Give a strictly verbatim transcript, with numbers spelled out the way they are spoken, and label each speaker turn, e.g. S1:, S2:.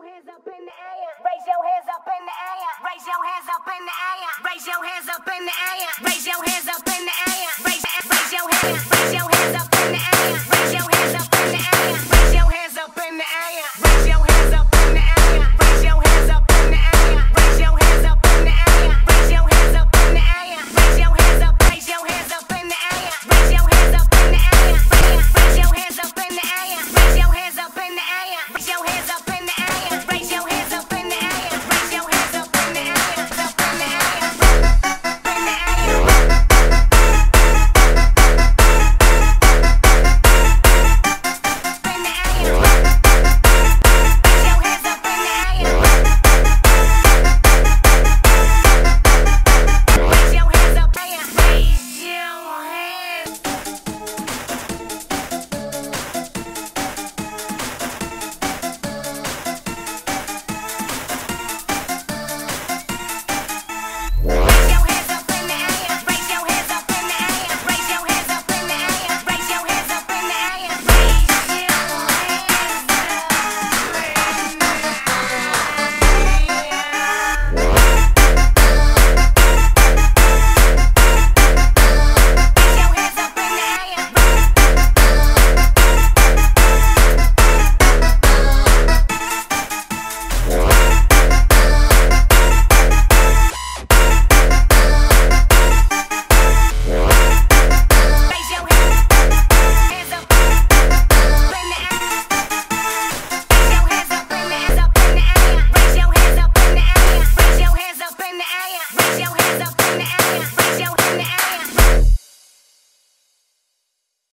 S1: your hands up in the air. Raise your hands up in the air. Raise your hands up in the air. Raise your hands up in the air. Raise your hands up in the air. Raise, raise your hands. Raise your hands up in the air. Raise your